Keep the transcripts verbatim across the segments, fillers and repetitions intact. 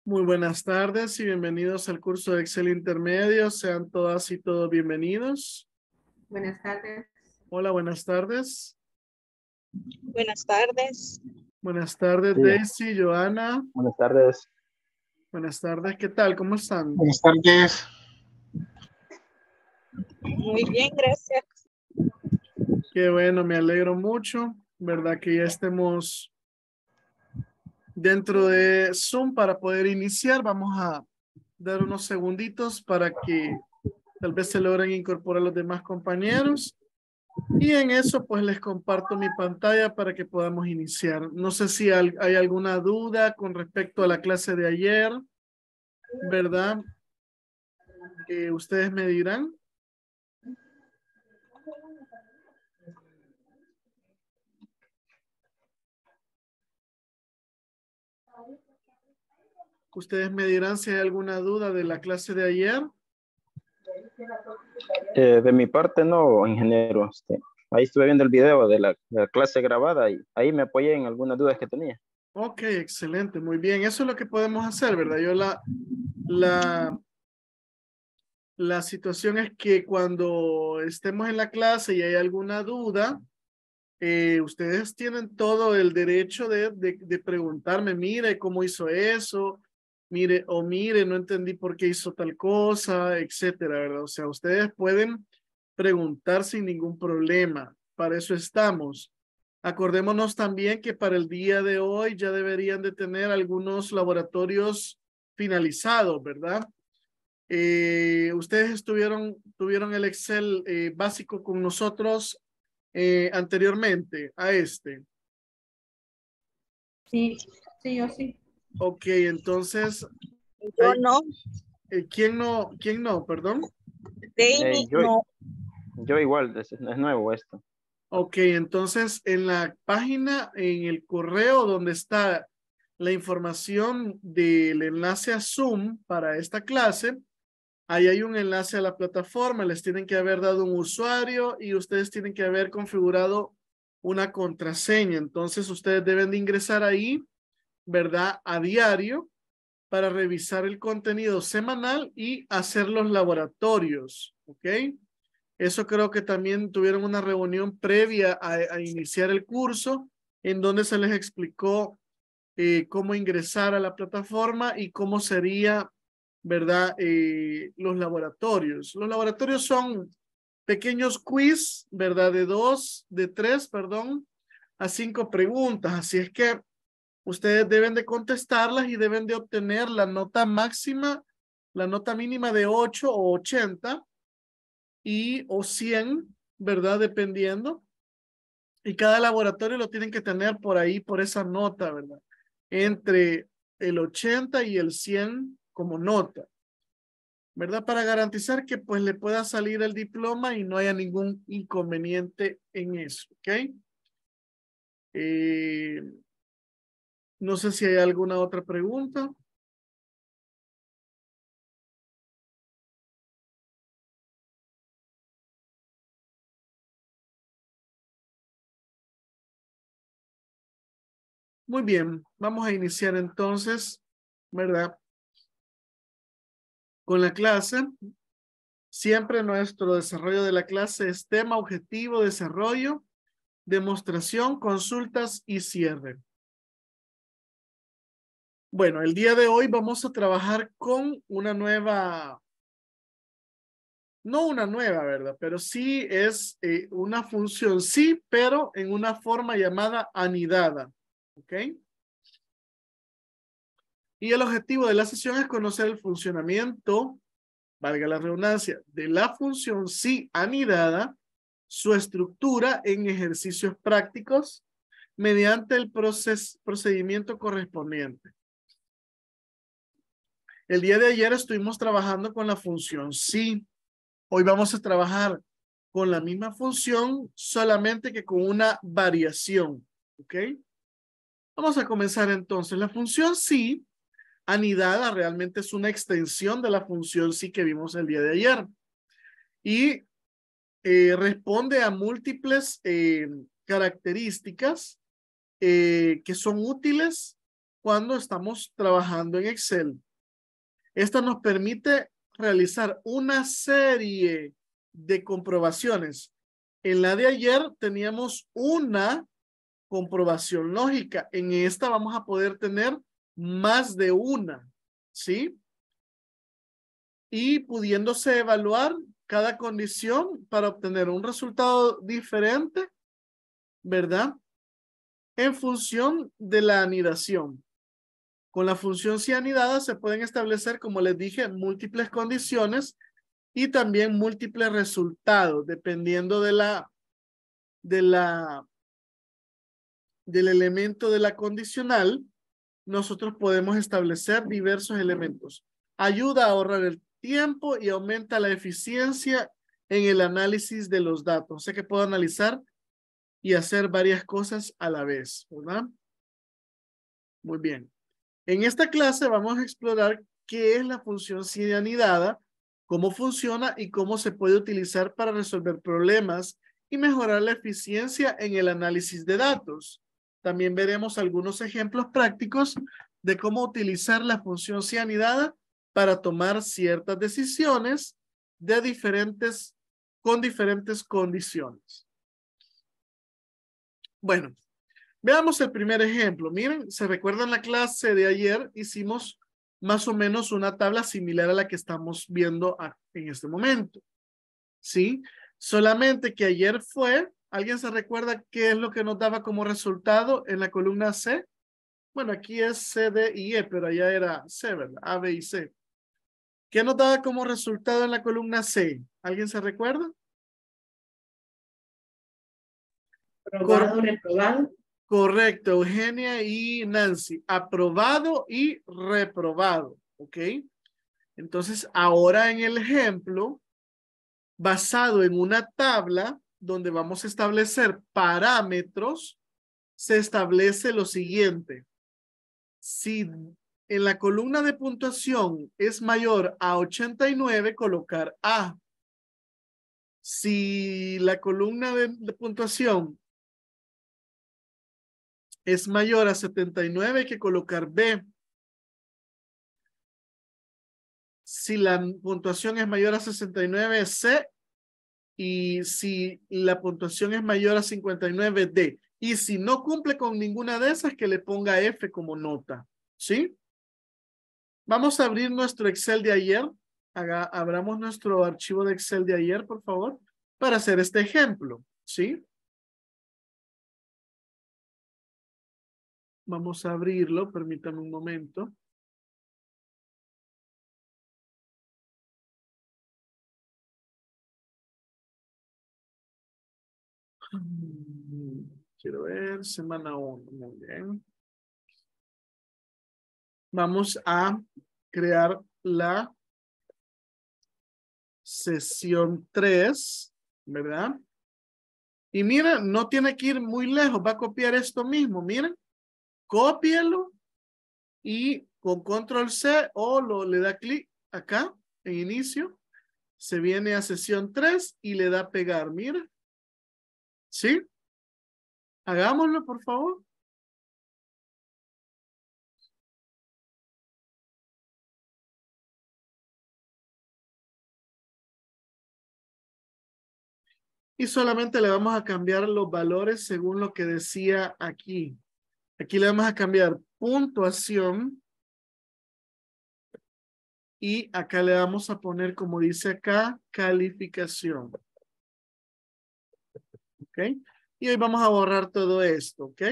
Muy buenas tardes y bienvenidos al curso de Excel Intermedio. Sean todas y todos bienvenidos. Buenas tardes. Hola, buenas tardes. Buenas tardes. Buenas tardes, Sí. Daisy, Joana. Buenas tardes. Buenas tardes, ¿qué tal? ¿Cómo están? Buenas tardes. Muy bien, gracias. Qué bueno, me alegro mucho. ¿Verdad que ya estemos dentro de Zoom para poder iniciar? Vamos a dar unos segunditos para que tal vez se logren incorporar los demás compañeros. Y en eso pues les comparto mi pantalla para que podamos iniciar. No sé si hay alguna duda con respecto a la clase de ayer, ¿verdad? Eh, ustedes me dirán. Ustedes me dirán si hay alguna duda de la clase de ayer. Eh, de mi parte no, ingeniero. Este, ahí estuve viendo el video de la, de la clase grabada y ahí me apoyé en algunas dudas que tenía. Ok, excelente, muy bien. Eso es lo que podemos hacer, ¿verdad? Yo la, la, la situación es que cuando estemos en la clase y hay alguna duda, eh, ustedes tienen todo el derecho de, de, de preguntarme, mire, ¿cómo hizo eso? Mire, o mire, no entendí por qué hizo tal cosa, etcétera, ¿verdad? O sea, ustedes pueden preguntar sin ningún problema. Para eso estamos. Acordémonos también que para el día de hoy ya deberían de tener algunos laboratorios finalizados, ¿verdad? Eh, ustedes estuvieron, tuvieron el Excel eh, básico con nosotros eh, anteriormente a este. Sí, sí, yo sí. Ok, entonces, Yo hay- no. eh, ¿quién no? ¿Quién no? Perdón. David, Eh, yo, no. yo igual, es, es nuevo esto. Ok, entonces en la página, en el correo donde está la información del enlace a Zoom para esta clase, ahí hay un enlace a la plataforma, les tienen que haber dado un usuario y ustedes tienen que haber configurado una contraseña. Entonces ustedes deben de ingresar ahí, ¿verdad? A diario para revisar el contenido semanal y hacer los laboratorios, ¿ok? Eso creo que también tuvieron una reunión previa a, a iniciar el curso en donde se les explicó eh, cómo ingresar a la plataforma y cómo sería, ¿verdad? Eh, los laboratorios. Los laboratorios son pequeños quiz, ¿verdad? De dos, de tres, perdón, a cinco preguntas. Así es que ustedes deben de contestarlas y deben de obtener la nota máxima, la nota mínima de ocho o ochenta y o cien, ¿verdad? Dependiendo. Y cada laboratorio lo tienen que tener por ahí, por esa nota, ¿verdad? Entre el ochenta y el cien como nota, ¿verdad? Para garantizar que pues le pueda salir el diploma y no haya ningún inconveniente en eso, ¿ok? Eh, no sé si hay alguna otra pregunta. Muy bien, vamos a iniciar entonces, ¿verdad? Con la clase. Siempre nuestro desarrollo de la clase es tema, objetivo, desarrollo, demostración, consultas y cierre. Bueno, el día de hoy vamos a trabajar con una nueva, no una nueva, ¿verdad? Pero sí es eh, una función, sí, pero en una forma llamada anidada, ¿ok? Y el objetivo de la sesión es conocer el funcionamiento, valga la redundancia, de la función sí anidada, su estructura en ejercicios prácticos mediante el proces, procedimiento correspondiente. El día de ayer estuvimos trabajando con la función sí. Hoy vamos a trabajar con la misma función, solamente que con una variación. ¿Ok? Vamos a comenzar entonces. La función sí anidada realmente es una extensión de la función sí que vimos el día de ayer. Y eh, responde a múltiples eh, características eh, que son útiles cuando estamos trabajando en Excel. Esto nos permite realizar una serie de comprobaciones. En la de ayer teníamos una comprobación lógica. En esta vamos a poder tener más de una, ¿sí? Y pudiéndose evaluar cada condición para obtener un resultado diferente, ¿verdad? En función de la anidación. Con la función si anidada se pueden establecer, como les dije, múltiples condiciones y también múltiples resultados, dependiendo de la, de la, del elemento de la condicional. Nosotros podemos establecer diversos elementos. Ayuda a ahorrar el tiempo y aumenta la eficiencia en el análisis de los datos. O sea que puedo analizar y hacer varias cosas a la vez, ¿verdad? Muy bien. En esta clase vamos a explorar qué es la función si anidada, cómo funciona y cómo se puede utilizar para resolver problemas y mejorar la eficiencia en el análisis de datos. También veremos algunos ejemplos prácticos de cómo utilizar la función si anidada para tomar ciertas decisiones de diferentes, con diferentes condiciones. Bueno, veamos el primer ejemplo. Miren, se recuerdan la clase de ayer, hicimos más o menos una tabla similar a la que estamos viendo en este momento. ¿Sí? Solamente que ayer fue, ¿alguien se recuerda qué es lo que nos daba como resultado en la columna C? Bueno, aquí es C, D y E, pero allá era C, ¿verdad? A, B y C. ¿Qué nos daba como resultado en la columna C? ¿Alguien se recuerda? Aprobado, reprobado. Correcto, Eugenia y Nancy. Aprobado y reprobado. ¿Ok? Entonces, ahora en el ejemplo, basado en una tabla donde vamos a establecer parámetros, se establece lo siguiente. Si en la columna de puntuación es mayor a ochenta y nueve, colocar A. Si la columna de, de puntuación es mayor a setenta y nueve, hay que colocar B. Si la puntuación es mayor a sesenta y nueve, C. Y si la puntuación es mayor a cincuenta y nueve, D. Y si no cumple con ninguna de esas, que le ponga F como nota. ¿Sí? Vamos a abrir nuestro Excel de ayer. Haga, abramos nuestro archivo de Excel de ayer, por favor, para hacer este ejemplo. ¿Sí? Vamos a abrirlo. Permítanme un momento. Quiero ver, semana uno, muy bien. Vamos a crear la sesión tres, ¿verdad? Y miren, no tiene que ir muy lejos, va a copiar esto mismo, miren. Cópielo y con control C o lo, le da clic acá en inicio. Se viene a sesión tres y le da pegar, miren. ¿Sí? Hagámoslo, por favor. Y solamente le vamos a cambiar los valores según lo que decía aquí. Aquí le vamos a cambiar puntuación. Y acá le vamos a poner, como dice acá, calificación. ¿Ok? Y hoy vamos a borrar todo esto. ¿Ok?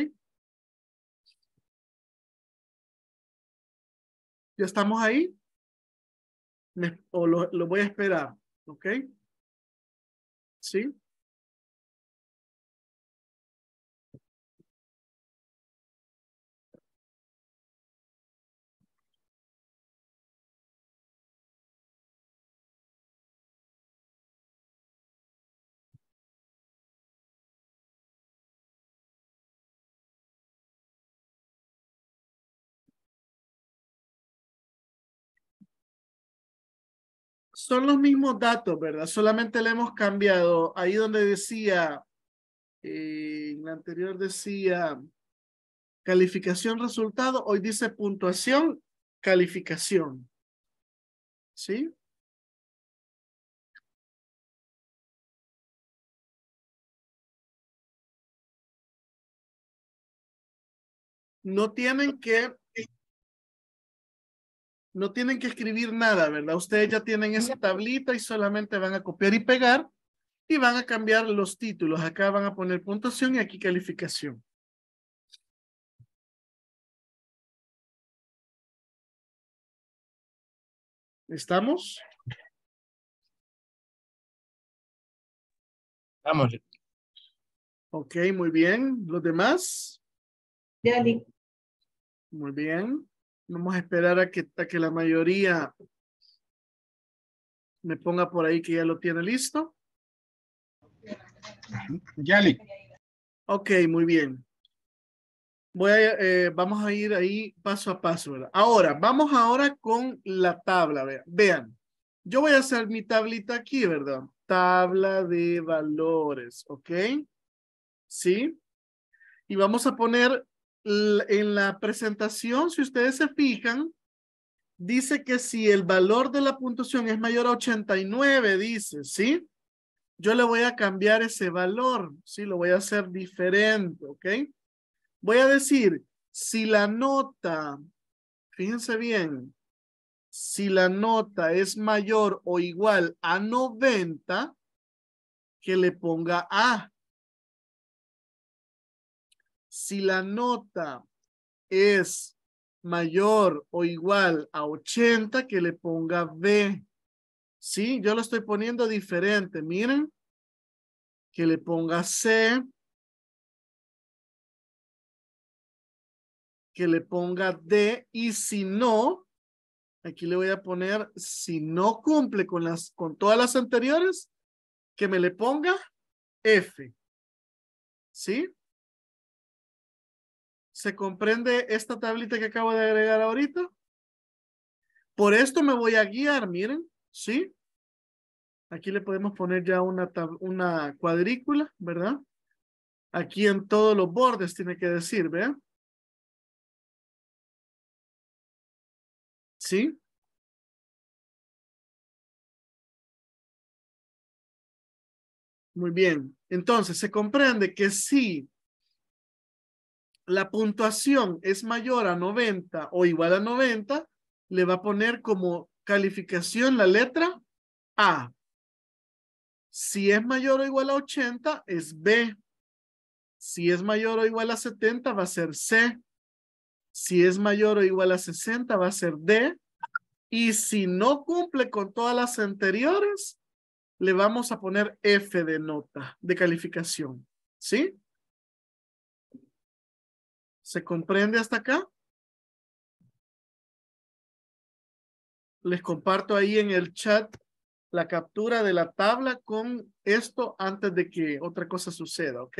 ¿Ya estamos ahí? Me, o lo, lo voy a esperar. ¿Ok? ¿Sí? Son los mismos datos, ¿verdad? Solamente le hemos cambiado. Ahí donde decía, eh, en la anterior decía Calificación, resultado. Hoy dice puntuación, calificación. ¿Sí? No tienen que, no tienen que escribir nada, ¿verdad? Ustedes ya tienen esa tablita y solamente van a copiar y pegar y van a cambiar los títulos. Acá van a poner puntuación y aquí calificación. ¿Estamos? Vamos. Ok, muy bien. ¿Los demás? Yoli. Muy bien. Vamos a esperar a que, a que la mayoría me ponga por ahí que ya lo tiene listo. Yali. Ok, muy bien. Voy a, eh, vamos a ir ahí paso a paso, ¿verdad? Ahora, vamos ahora con la tabla, vean. Vean, yo voy a hacer mi tablita aquí, ¿verdad? Tabla de valores, ¿ok? ¿Sí? Y vamos a poner en la presentación, si ustedes se fijan, dice que si el valor de la puntuación es mayor a ochenta y nueve, dice, ¿sí? Yo le voy a cambiar ese valor, ¿sí? Lo voy a hacer diferente, ¿ok? Voy a decir, si la nota, fíjense bien, si la nota es mayor o igual a noventa, que le ponga A. Si la nota es mayor o igual a ochenta, que le ponga B. Sí, yo lo estoy poniendo diferente. Miren, que le ponga C, que le ponga D, y si no, aquí le voy a poner, si no cumple con las, con todas las anteriores, que me le ponga F. ¿Sí? ¿Se comprende esta tablita que acabo de agregar ahorita? Por esto me voy a guiar, miren, ¿sí? Aquí le podemos poner ya una, una cuadrícula, ¿verdad? Aquí en todos los bordes tiene que decir, ¿vean? ¿Sí? Muy bien. Entonces, se comprende que si la puntuación es mayor a noventa o igual a noventa, le va a poner como calificación la letra A. Si es mayor o igual a ochenta, es B. Si es mayor o igual a setenta, va a ser C. Si es mayor o igual a sesenta, va a ser D. Y si no cumple con todas las anteriores, le vamos a poner F de nota, de calificación. ¿Sí? ¿Se comprende hasta acá? Les comparto ahí en el chat la captura de la tabla con esto antes de que otra cosa suceda, ¿ok?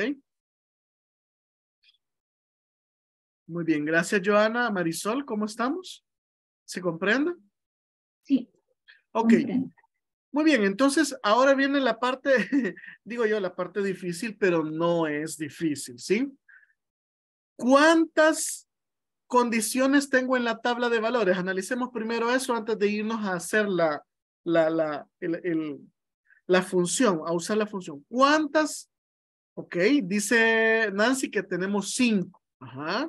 Muy bien, gracias Joana. Marisol, ¿cómo estamos? ¿Se comprende? Sí. Ok. Comprendo. Muy bien, entonces ahora viene la parte, digo yo, la parte difícil, pero no es difícil, ¿sí? ¿Cuántas condiciones tengo en la tabla de valores? Analicemos primero eso antes de irnos a hacer la, la, la, el, el, la función, a usar la función. ¿Cuántas? Ok, dice Nancy que tenemos cinco. Ajá.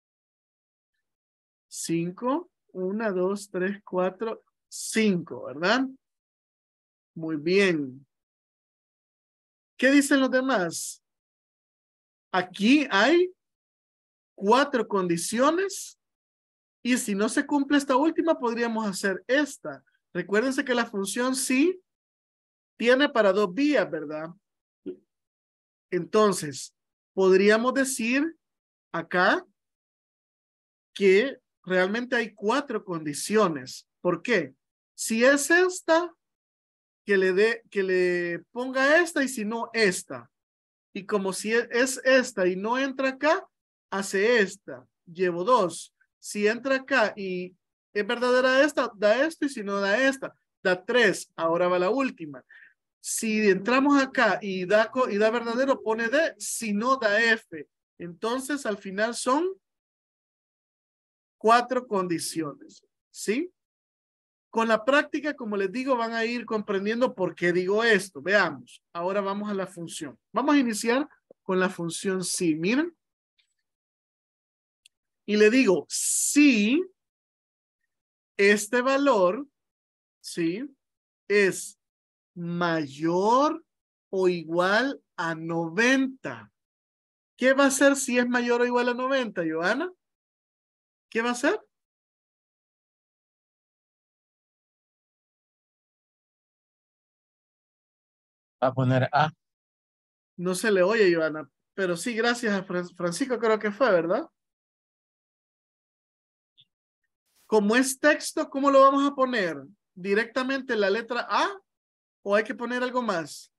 Cinco. Una, dos, tres, cuatro, cinco, ¿verdad? Muy bien. ¿Qué dicen los demás? Aquí hay cuatro condiciones y si no se cumple esta última, podríamos hacer esta. Recuérdense que la función sí tiene para dos vías, ¿verdad? Entonces, podríamos decir acá que realmente hay cuatro condiciones. ¿Por qué? Si es esta, que le dé, que le ponga esta y si no esta. Y como si es esta y no entra acá, hace esta. Llevo dos. Si entra acá y es verdadera esta, da esto y si no da esta, da tres. Ahora va la última. Si entramos acá y da, y da verdadero, pone D, si no da F. Entonces al final son cuatro condiciones, ¿sí? Con la práctica, como les digo, van a ir comprendiendo por qué digo esto. Veamos. Ahora vamos a la función. Vamos a iniciar con la función si. Miren. Y le digo, si este valor, ¿sí? Es mayor o igual a noventa. ¿Qué va a hacer si es mayor o igual a noventa, Johanna? ¿Qué va a hacer? Va a poner A. No se le oye, Johanna, pero sí, gracias a Fran- Francisco creo que fue, ¿verdad? Como es texto, ¿cómo lo vamos a poner? ¿Directamente la letra A o hay que poner algo más?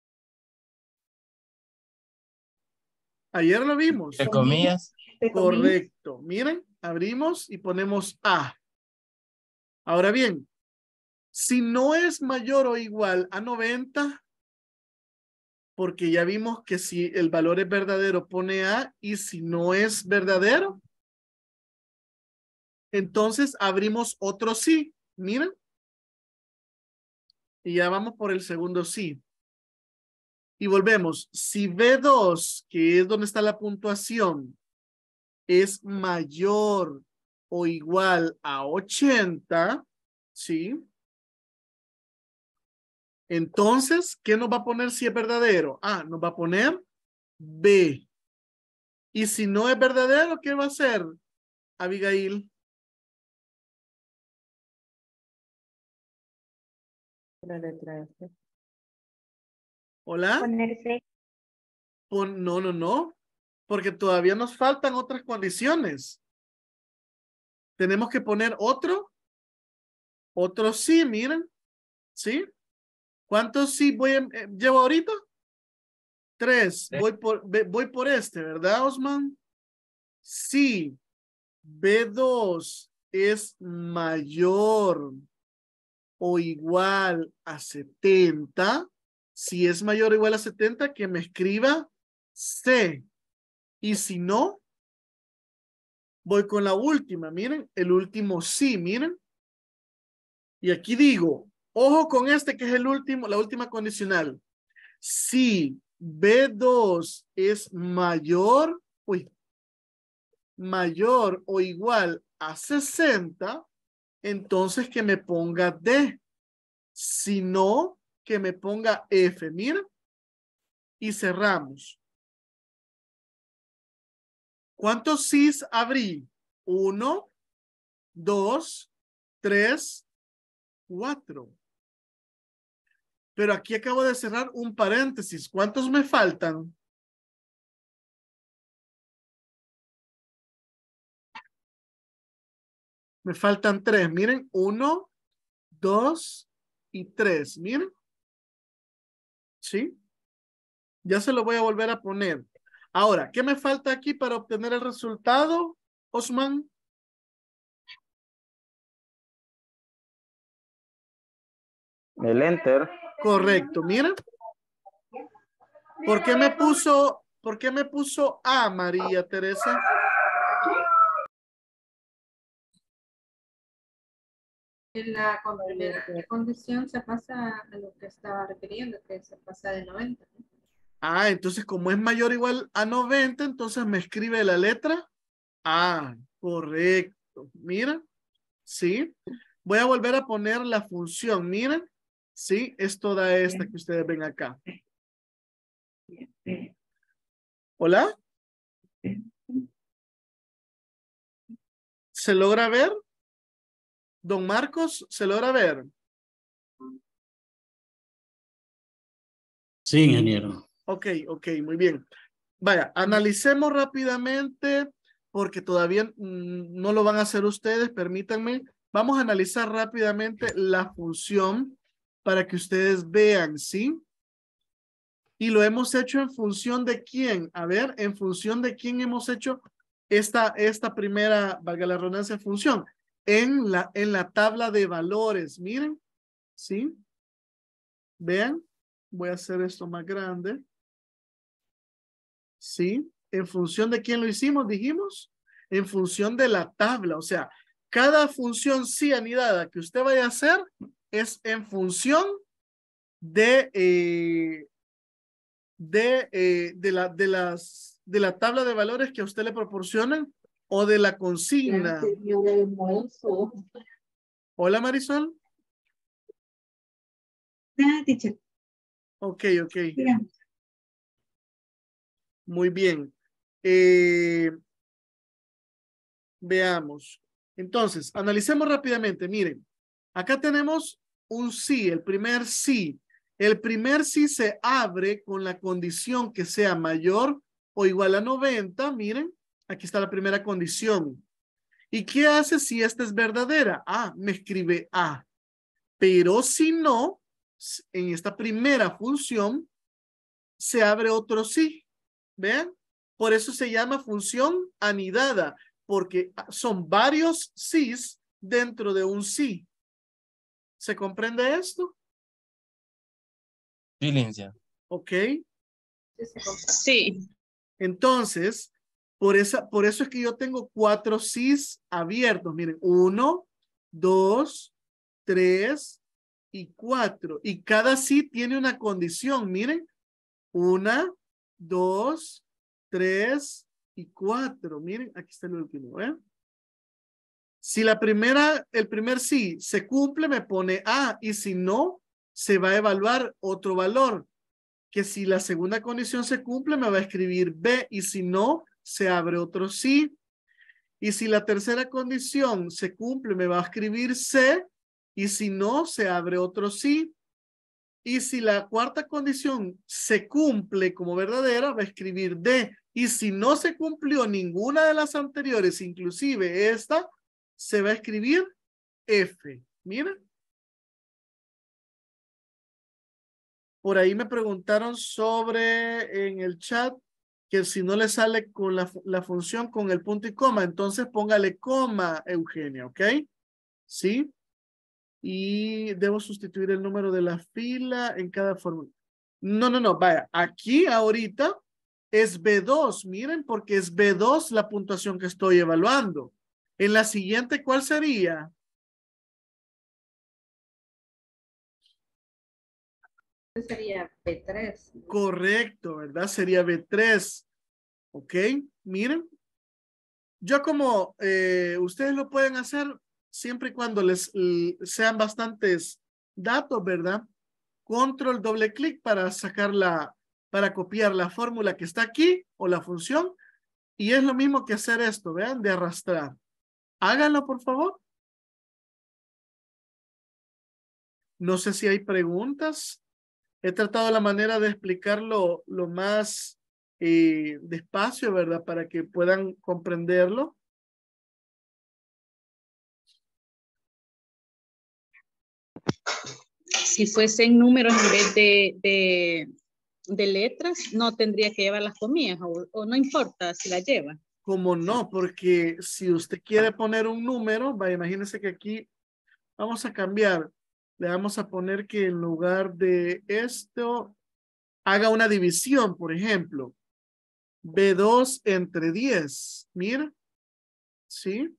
Ayer lo vimos. Entre comillas. Entre comillas. Correcto. Miren, abrimos y ponemos A. Ahora bien, si no es mayor o igual a noventa, porque ya vimos que si el valor es verdadero pone A y si no es verdadero, entonces abrimos otro sí. Miren. Y ya vamos por el segundo sí. Y volvemos. Si B dos, que es donde está la puntuación, es mayor o igual a ochenta, ¿sí? Entonces, ¿qué nos va a poner si es verdadero? Ah, nos va a poner B. Y si no es verdadero, ¿qué va a hacer, Abigail? La letra F. ¿Hola? Ponerse. Pon- no, no, no. Porque todavía nos faltan otras condiciones. Tenemos que poner otro. Otro sí, miren. ¿Sí? ¿Cuántos sí voy a, eh, llevo ahorita? Tres. Tres. Voy por, ve- voy por este, ¿verdad, Osman? Sí. B dos es mayor o igual a setenta. Si es mayor o igual a setenta, que me escriba C. Y si no, voy con la última. Miren, el último sí, miren. Y aquí digo, ojo con este que es el último, la última condicional. Si B dos es mayor, uy, mayor o igual a sesenta, entonces que me ponga D. Si no, que me ponga F. Mira. Y cerramos. ¿Cuántos sís abrí? Uno, dos, tres, cuatro. Pero aquí acabo de cerrar un paréntesis. ¿Cuántos me faltan? Me faltan tres. Miren, uno, dos y tres. Miren. ¿Sí? Ya se lo voy a volver a poner. Ahora, ¿qué me falta aquí para obtener el resultado, Osman? El enter. Correcto, miren. ¿Por qué me puso, por qué me puso A, María Teresa? En la con- primera condición se pasa a lo que estaba refiriendo, que se pasa de noventa. ¿No? Ah, entonces como es mayor o igual a noventa, entonces me escribe la letra A. Correcto. Mira, ¿sí? Voy a volver a poner la función. Miren, ¿sí? Es toda esta que ustedes ven acá. ¿Hola? ¿Se logra ver? Don Marcos, ¿se logra ver? Sí, ingeniero. Ok, ok, muy bien. Vaya, analicemos rápidamente porque todavía mm, no lo van a hacer ustedes, permítanme. Vamos a analizar rápidamente la función para que ustedes vean, ¿sí? Y lo hemos hecho en función de quién. A ver, en función de quién hemos hecho esta, esta primera, valga la redundancia, función. En la, en la tabla de valores, miren, ¿sí? Vean, voy a hacer esto más grande. ¿Sí? En función de quién lo hicimos, dijimos. en función de la tabla. O sea, cada función sí anidada que usted vaya a hacer es en función de, eh, de, eh, de, la, de, las, de la tabla de valores que a usted le proporcionan o de la consigna. Hola, Marisol. Ah, teacher. Ok, ok. Dígame. Muy bien. Eh, veamos. Entonces, analicemos rápidamente. Miren, acá tenemos un sí, el primer sí. El primer sí se abre con la condición que sea mayor o igual a noventa. Miren, aquí está la primera condición. ¿Y qué hace si esta es verdadera? Ah, me escribe A. Pero si no, en esta primera función se abre otro sí. ¿Vean? Por eso se llama función anidada, porque son varios sís dentro de un sí. ¿Se comprende esto? Sí, licenciado. Ok. Sí, se comprende. Sí. Entonces, por, esa, por eso es que yo tengo cuatro sís abiertos. Miren, uno, dos, tres y cuatro. Y cada sí tiene una condición. Miren, una, dos, tres y cuatro. Miren, aquí está el último, ¿eh? Si la primera, el primer sí se cumple, me pone A, y si no, se va a evaluar otro valor. Que si la segunda condición se cumple, me va a escribir B, y si no, se abre otro sí. Y si la tercera condición se cumple, me va a escribir C, y si no, se abre otro sí. Y si la cuarta condición se cumple como verdadera, va a escribir D. Y si no se cumplió ninguna de las anteriores, inclusive esta, se va a escribir F. Miren. Por ahí me preguntaron sobre en el chat que si no le sale con la, la función con el punto y coma, entonces póngale coma, Eugenia, ¿ok? ¿Sí? Y debo sustituir el número de la fila en cada fórmula. No, no, no, vaya, aquí ahorita es B dos, miren, porque es B dos la puntuación que estoy evaluando. En la siguiente, ¿cuál sería? Sería B tres. Correcto, ¿verdad? Sería B tres. Ok, miren. Yo como eh, ustedes lo pueden hacer siempre y cuando les l- sean bastantes datos, ¿verdad? Control doble clic para sacar la, para copiar la fórmula que está aquí o la función. Y es lo mismo que hacer esto, vean, de arrastrar. Háganlo, por favor. No sé si hay preguntas. He tratado la manera de explicarlo lo más eh, despacio, ¿verdad? Para que puedan comprenderlo. Si fuesen números en vez de, de, de letras, no tendría que llevar las comillas o, o no importa si las lleva. Como no, porque si usted quiere poner un número, vaya, imagínense que aquí vamos a cambiar. Le vamos a poner que en lugar de esto, haga una división, por ejemplo. B dos entre diez. Mira. ¿Sí?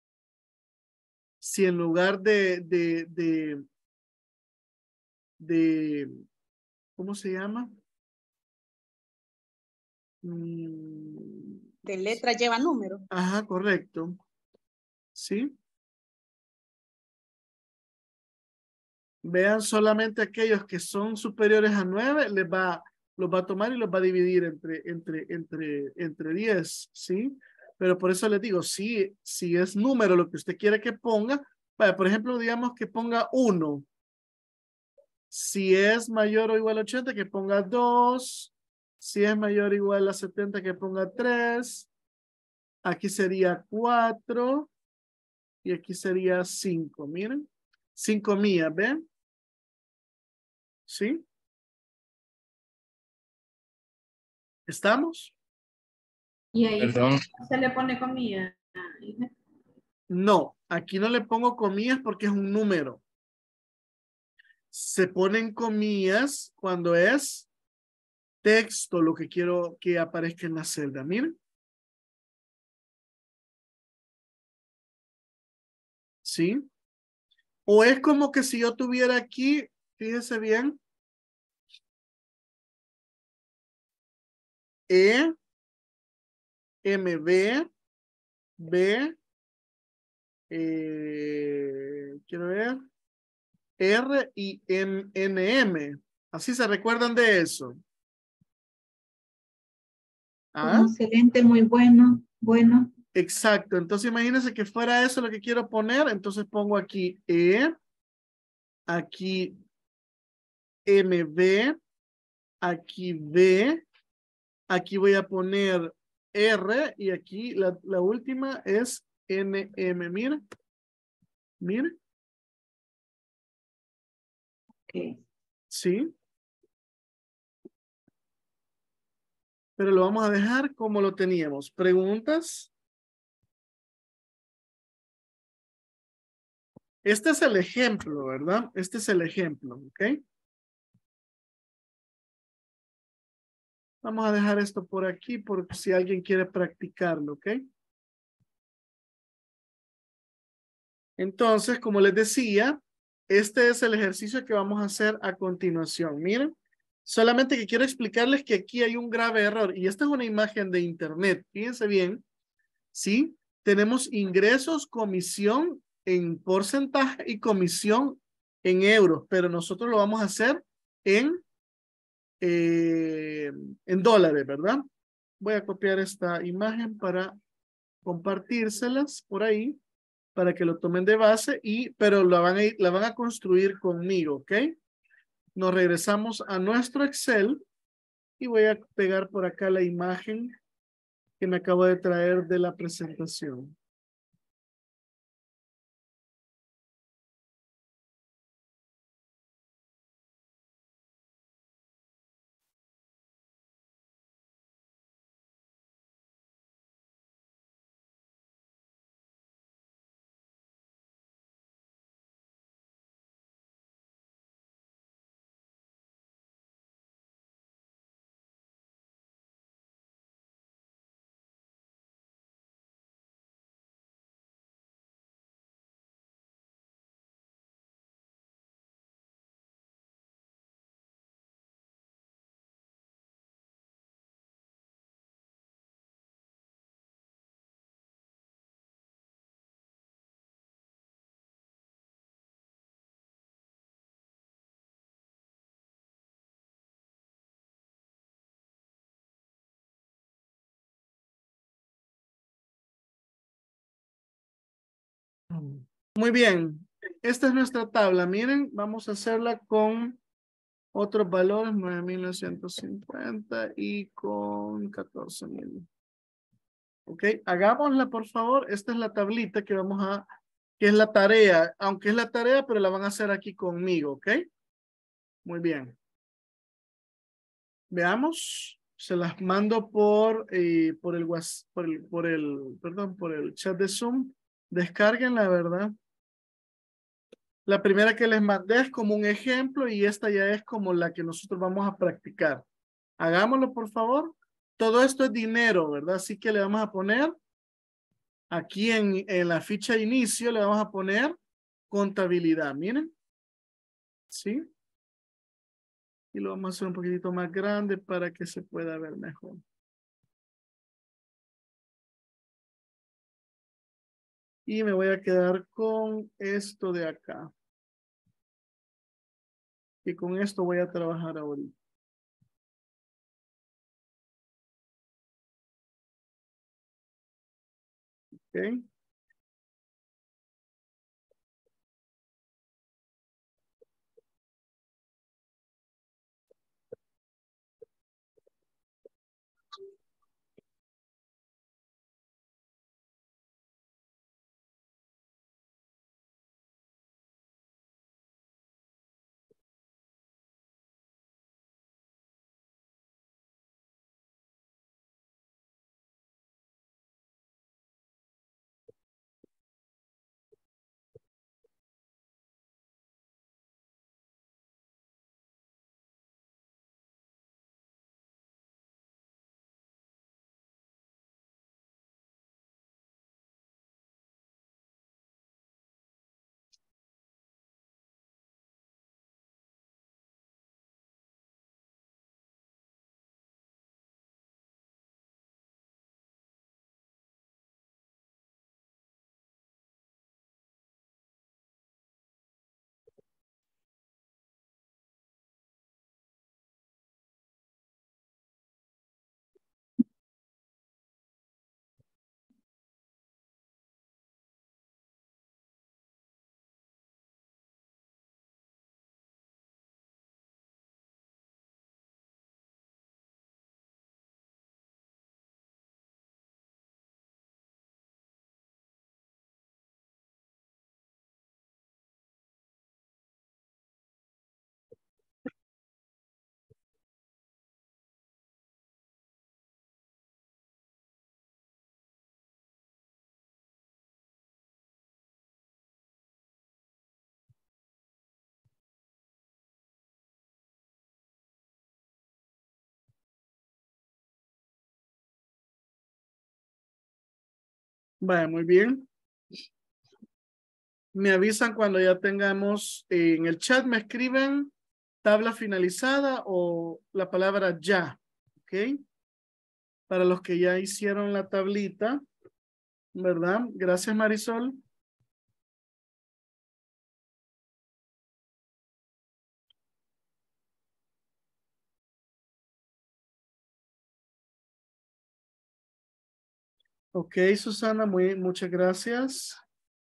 Si en lugar de, de, de, de, ¿cómo se llama? Mm, De letras lleva número. ajá, correcto. ¿Sí? Vean solamente aquellos que son superiores a nueve, les va, los va a tomar y los va a dividir entre, entre, entre, entre diez, ¿sí? Pero por eso les digo, si, si es número lo que usted quiere que ponga, vaya, por ejemplo, digamos que ponga uno. Si es mayor o igual a ochenta, que ponga dos. Si es mayor o igual a setenta, que ponga tres. Aquí sería cuatro. Y aquí sería cinco, miren. cinco millas, ¿ven? ¿Sí? ¿Estamos? Y ahí Perdón. se le pone comida. No, aquí no le pongo comillas porque es un número. Se ponen comillas cuando es texto lo que quiero que aparezca en la celda. Miren. ¿sí? O es como que si yo tuviera aquí, fíjese bien, E, M, B, B, eh, quiero ver, R y M, N, M. ¿Así se recuerdan de eso? ¿Ah? Como excelente, muy bueno, bueno. Exacto. Entonces imagínense que fuera eso lo que quiero poner. Entonces pongo aquí E, aquí M, B, aquí B, aquí voy a poner R y aquí la, la última es N, M. Mira, mira, Ok. sí. Pero lo vamos a dejar como lo teníamos. ¿Preguntas? Este es el ejemplo, ¿verdad? Este es el ejemplo, ¿ok? Vamos a dejar esto por aquí por si alguien quiere practicarlo, ¿ok? Entonces, como les decía, este es el ejercicio que vamos a hacer a continuación. Miren, solamente que quiero explicarles que aquí hay un grave error y esta es una imagen de internet. Fíjense bien, ¿sí? Tenemos ingresos, comisión en porcentaje y comisión en euros, pero nosotros lo vamos a hacer en, eh, en dólares, ¿verdad? Voy a copiar esta imagen para compartírselas por ahí para que lo tomen de base y pero la van a ir- la van a construir conmigo, ¿ok? Nos regresamos a nuestro Excel y voy a pegar por acá la imagen que me acabo de traer de la presentación. Muy bien. Esta es nuestra tabla. Miren, vamos a hacerla con otros valores, nueve mil novecientos cincuenta y con catorce mil. Ok, hagámosla por favor. Esta es la tablita que vamos a, que es la tarea, aunque es la tarea, pero la van a hacer aquí conmigo, ok. Muy bien. Veamos, se las mando por, eh, por el WhatsApp, por el, por el, perdón, por el chat de Zoom. Descarguen la verdad. La primera que les mandé es como un ejemplo y esta ya es como la que nosotros vamos a practicar. Hagámoslo, por favor. Todo esto es dinero, ¿verdad? Así que le vamos a poner aquí en, en la ficha de inicio, le vamos a poner contabilidad. Miren. ¿Sí? Y lo vamos a hacer un poquitito más grande para que se pueda ver mejor. Y me voy a quedar con esto de acá. Y con esto voy a trabajar ahorita. ¿Ok? Vaya, muy bien. Me avisan cuando ya tengamos eh, en el chat, me escriben tabla finalizada o la palabra ya, ¿ok? Para los que ya hicieron la tablita, ¿verdad? Gracias, Marisol. Ok, Susana, muy, muchas gracias.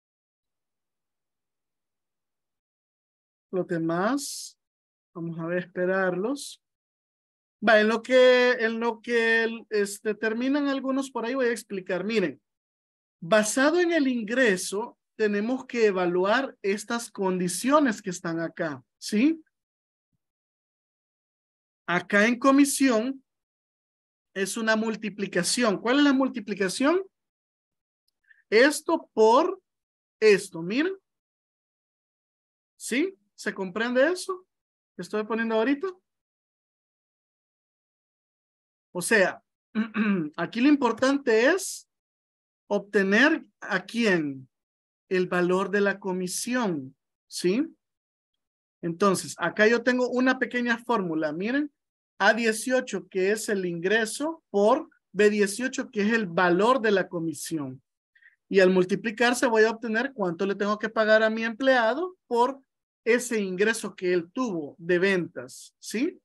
Los demás, vamos a ver, esperarlos. Va, en lo que, en lo que este, terminan algunos por ahí voy a explicar. Miren, basado en el ingreso, tenemos que evaluar estas condiciones que están acá, ¿sí? Acá en comisión es una multiplicación. ¿Cuál es la multiplicación? Esto por esto, miren. ¿Sí? ¿Se comprende eso? ¿Que estoy poniendo ahorita? O sea, aquí lo importante es obtener a quién el valor de la comisión, ¿sí? Entonces, acá yo tengo una pequeña fórmula, miren, A dieciocho que es el ingreso por B dieciocho que es el valor de la comisión. Y al multiplicarse voy a obtener cuánto le tengo que pagar a mi empleado por ese ingreso que él tuvo de ventas, ¿sí?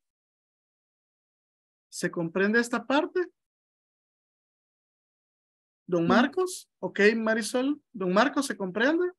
¿Se comprende esta parte? Don Marcos, ok, Marisol. Don Marcos, ¿se comprende?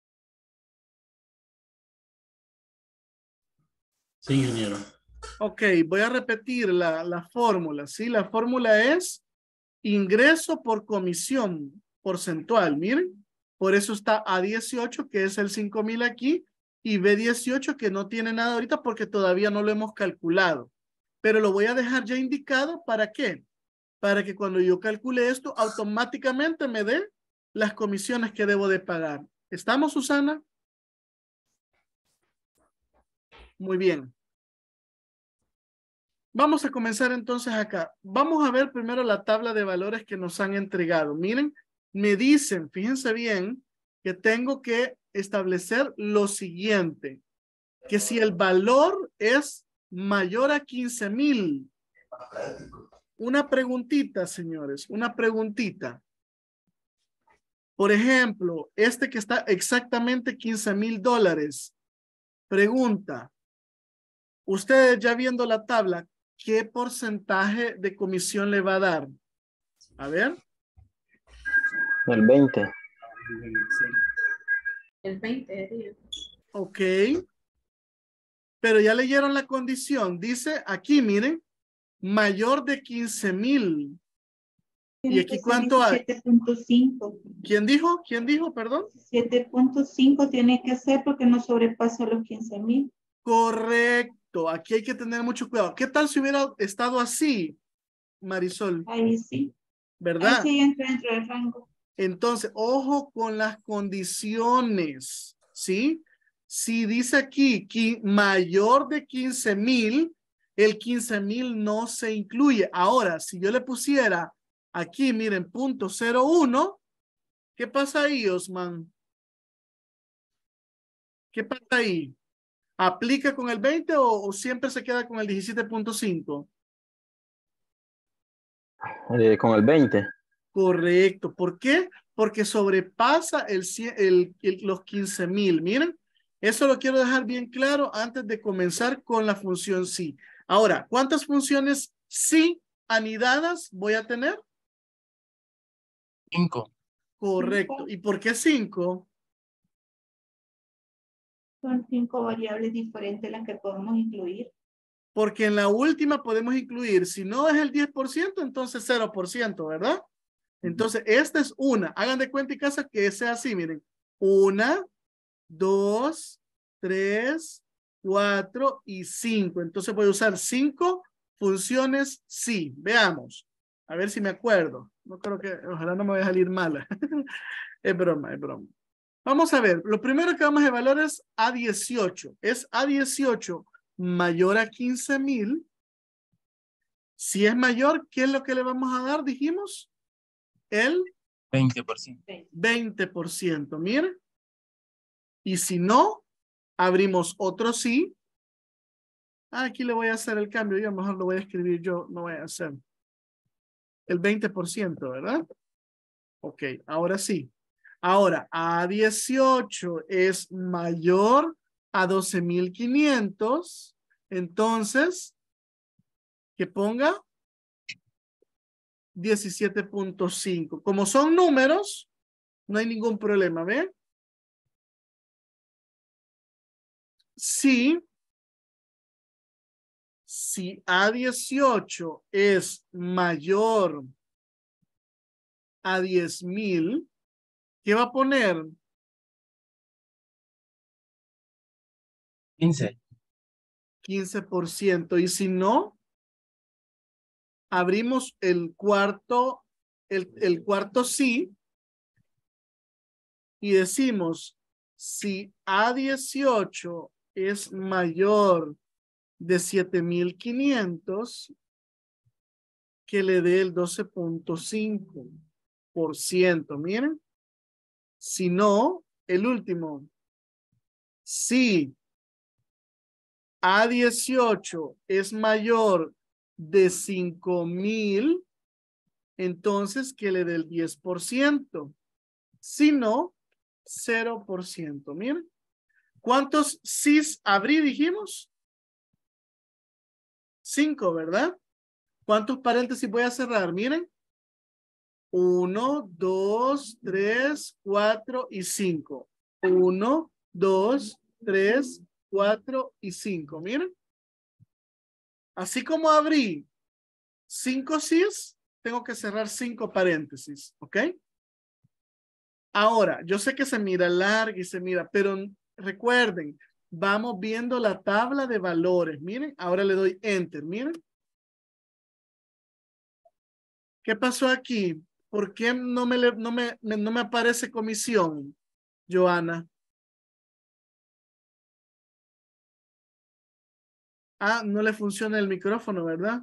Sí, ingeniero. Ok, voy a repetir la, la fórmula, ¿sí? La fórmula es ingreso por comisión porcentual, miren. Por eso está A dieciocho, que es el cinco mil aquí, y B dieciocho, que no tiene nada ahorita porque todavía no lo hemos calculado. Pero lo voy a dejar ya indicado, ¿para qué? Para que cuando yo calcule esto, automáticamente me dé las comisiones que debo de pagar. ¿Estamos, Susana? Muy bien. Vamos a comenzar entonces acá. Vamos a ver primero la tabla de valores que nos han entregado. Miren, me dicen, fíjense bien, que tengo que establecer lo siguiente, que si el valor es mayor a quince mil, una preguntita, señores, una preguntita. Por ejemplo, este que está exactamente quince mil dólares. Pregunta, ustedes ya viendo la tabla, ¿qué porcentaje de comisión le va a dar? A ver. El veinte. El veinte diría. Ok. Pero ya leyeron la condición. Dice aquí, miren, mayor de quince mil. ¿Y aquí cuánto hay? siete punto cinco. ¿Quién dijo? ¿Quién dijo? Perdón. siete punto cinco tiene que ser porque no sobrepasa los quince mil. Correcto. Aquí hay que tener mucho cuidado. ¿Qué tal si hubiera estado así, Marisol? Ahí sí. ¿Verdad? Ahí sí entra dentro del rango. Entonces, ojo con las condiciones, ¿sí? Si dice aquí que mayor de quince mil, el quince mil no se incluye. Ahora, si yo le pusiera aquí, miren, punto cero uno, ¿qué pasa ahí, Osman? ¿Qué pasa ahí? ¿Aplica con el veinte o, o siempre se queda con el diecisiete punto cinco? Eh, con el veinte. Correcto. ¿Por qué? Porque sobrepasa el, el, el, los quince mil. Miren, eso lo quiero dejar bien claro antes de comenzar con la función sí. Ahora, ¿cuántas funciones sí anidadas voy a tener? Cinco. Correcto. ¿Y por qué cinco? Son cinco variables diferentes las que podemos incluir. Porque en la última podemos incluir, si no es el diez por ciento, entonces cero por ciento, ¿verdad? Entonces, esta es una. Hagan de cuenta y casa que sea así, miren. Una, dos, tres, cuatro y cinco. Entonces voy a usar cinco funciones sí. Veamos. A ver si me acuerdo. No creo que, ojalá no me vaya a salir mala. Es broma, es broma. Vamos a ver. Lo primero que vamos a evaluar es A dieciocho. Es A dieciocho mayor a quince mil. Si es mayor, ¿qué es lo que le vamos a dar? Dijimos. El veinte por ciento. veinte por ciento, miren. Y si no, abrimos otro sí. Ah, aquí le voy a hacer el cambio. Yo mejor lo voy a escribir yo. No voy a hacer. El veinte por ciento, ¿verdad? Ok, ahora sí. Ahora, A dieciocho es mayor a doce mil quinientos. Entonces, que ponga diecisiete punto cinco. Como son números, no hay ningún problema, ¿ven? Sí. Si A dieciocho es mayor a diez mil, ¿qué va a poner? quince. quince por ciento. Y si no, abrimos el cuarto, el, el cuarto sí, y decimos, si A dieciocho es mayor de siete mil quinientos, que le dé el doce punto cinco por ciento. Miren. Si no, el último. Si A dieciocho es mayor de cinco mil, entonces que le dé el diez por ciento. Si no, cero por ciento. Miren. ¿Cuántos sís abrí, dijimos? Cinco, ¿verdad? ¿Cuántos paréntesis voy a cerrar? Miren. Uno, dos, tres, cuatro y cinco. Uno, dos, tres, cuatro y cinco. Miren. Así como abrí cinco sís, tengo que cerrar cinco paréntesis. ¿Ok? Ahora, yo sé que se mira larga y se mira, pero recuerden, vamos viendo la tabla de valores. Miren, ahora le doy enter. Miren. ¿Qué pasó aquí? ¿Por qué no me, le- no me, me- no me aparece comisión, Joana? Ah, no le funciona el micrófono, ¿verdad?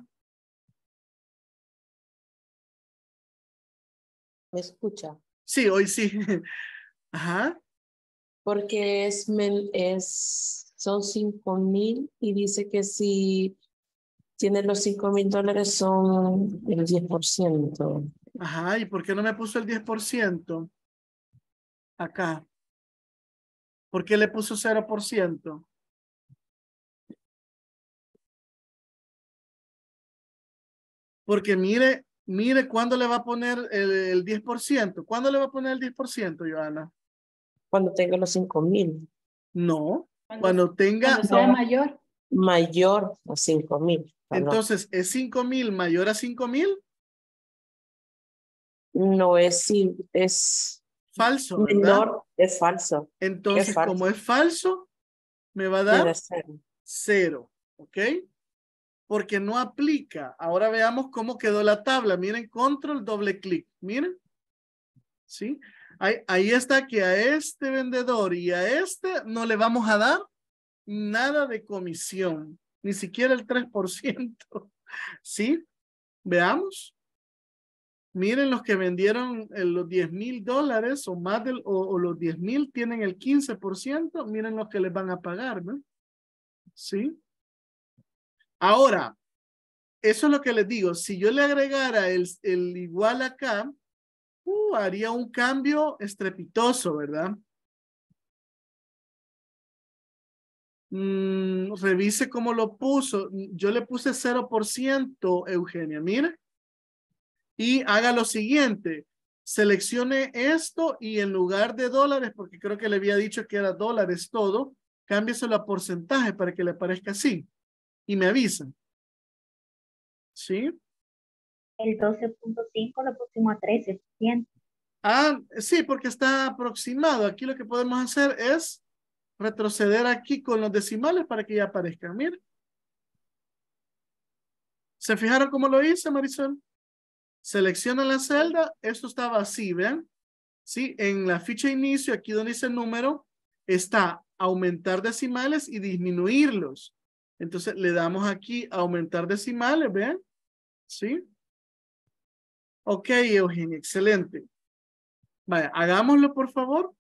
¿Me escucha? Sí, hoy sí. Ajá. Porque es, men- es, son cinco mil y dice que si tiene los cinco mil dólares son el diez por ciento. Ajá. ¿Y por qué no me puso el diez por ciento? Acá. ¿Por qué le puso cero por ciento? Porque mire, mire cuándo le va a poner el, el diez por ciento. ¿Cuándo le va a poner el diez por ciento, Joana? Cuando tenga los cinco mil. No. Cuando- Cuando tenga, Cuando sea No. mayor, Mayor a cinco mil. entonces es cinco mil mayor a cinco mil. No es, sí, es Falso, ¿verdad? menor, es falso. Entonces, es falso. como es falso, me va a Me dar da cero. cero. ¿Ok? Porque no aplica. Ahora veamos cómo quedó la tabla. Miren, control, doble clic. Miren. ¿Sí? Ahí, ahí está que a este vendedor y a este no le vamos a dar nada de comisión. Ni siquiera el tres por ciento. ¿Sí? Veamos. Miren los que vendieron eh, los diez mil dólares o más del, o, o los diez mil tienen el quince por ciento. Miren los que les van a pagar, ¿no? ¿Sí? Ahora, eso es lo que les digo. Si yo le agregara el, el igual acá, uh, haría un cambio estrepitoso, ¿verdad? Mm, revise cómo lo puso. Yo le puse cero por ciento, Eugenia, mire. Y haga lo siguiente. Seleccione esto y en lugar de dólares, porque creo que le había dicho que era dólares todo, cámbieselo a porcentaje para que le parezca así. Y me avisan. ¿Sí? El doce punto cinco lo pusimos a trece por ciento. Ah, sí, porque está aproximado. Aquí lo que podemos hacer es retroceder aquí con los decimales para que ya aparezcan. Miren. ¿Se fijaron cómo lo hice, Marisol? Selecciona la celda. Esto estaba así, ¿ven? Sí, en la ficha de inicio, aquí donde dice número, está aumentar decimales y disminuirlos. Entonces le damos aquí aumentar decimales, ¿ven? ¿Sí? Ok, Eugenia, excelente. Vaya, hagámoslo por favor.